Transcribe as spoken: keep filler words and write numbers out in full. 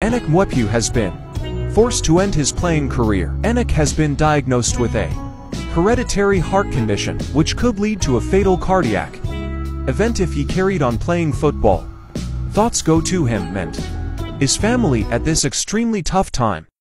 Enock Mwepu has been forced to end his playing career. Enock has been diagnosed with a hereditary heart condition, which could lead to a fatal cardiac event if he carried on playing football. Thoughts go to him and his family at this extremely tough time.